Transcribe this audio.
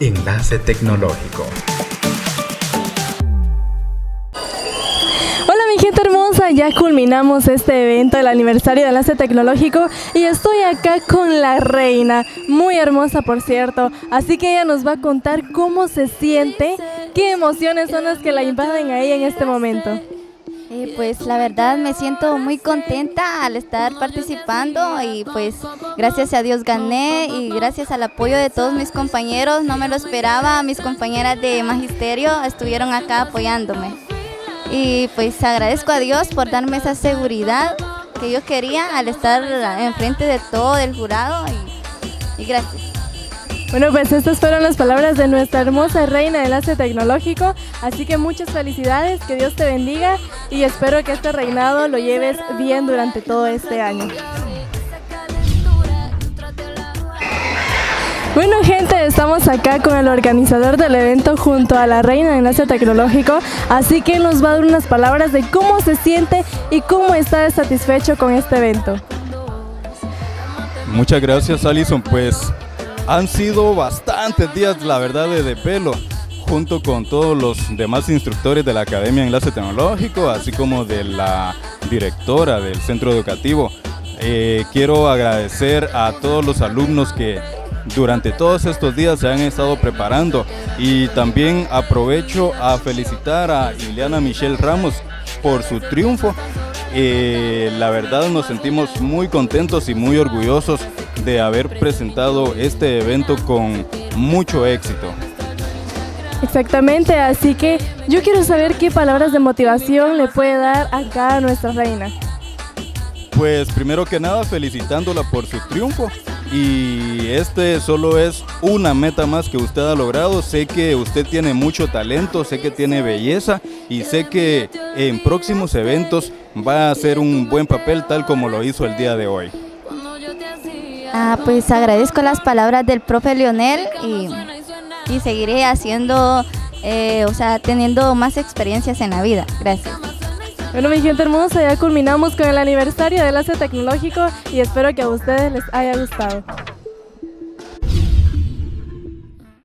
Enlace Tecnológico. Hola mi gente hermosa, ya culminamos este evento del aniversario de Enlace Tecnológico y estoy acá con la reina, muy hermosa por cierto, así que ella nos va a contar cómo se siente, qué emociones son las que la invaden a ella en este momento. Pues la verdad me siento muy contenta al estar participando y pues gracias a Dios gané y gracias al apoyo de todos mis compañeros, no me lo esperaba, mis compañeras de magisterio estuvieron acá apoyándome y pues agradezco a Dios por darme esa seguridad que yo quería al estar enfrente de todo el jurado y gracias. Bueno, pues estas fueron las palabras de nuestra hermosa reina de Enlace Tecnológico, así que muchas felicidades, que Dios te bendiga y espero que este reinado lo lleves bien durante todo este año. Bueno gente, estamos acá con el organizador del evento junto a la reina de Enlace Tecnológico, así que nos va a dar unas palabras de cómo se siente y cómo está satisfecho con este evento. Muchas gracias, Alison, pues han sido bastantes días, la verdad, de desvelo, junto con todos los demás instructores de la Academia Enlace Tecnológico, así como de la directora del centro educativo. Quiero agradecer a todos los alumnos que durante todos estos días se han estado preparando y también aprovecho a felicitar a Ileana Michelle Ramos por su triunfo. La verdad nos sentimos muy contentos y muy orgullosos de haber presentado este evento con mucho éxito. Exactamente, así que yo quiero saber qué palabras de motivación le puede dar acá a nuestra reina. Pues primero que nada felicitándola por su triunfo y este solo es una meta más que usted ha logrado. Sé que usted tiene mucho talento, sé que tiene belleza y sé que en próximos eventos va a hacer un buen papel tal como lo hizo el día de hoy. Pues agradezco las palabras del profe Leonel y seguiré haciendo, teniendo más experiencias en la vida. Gracias. Bueno mi gente hermosa, ya culminamos con el aniversario de Enlace Tecnológico y espero que a ustedes les haya gustado.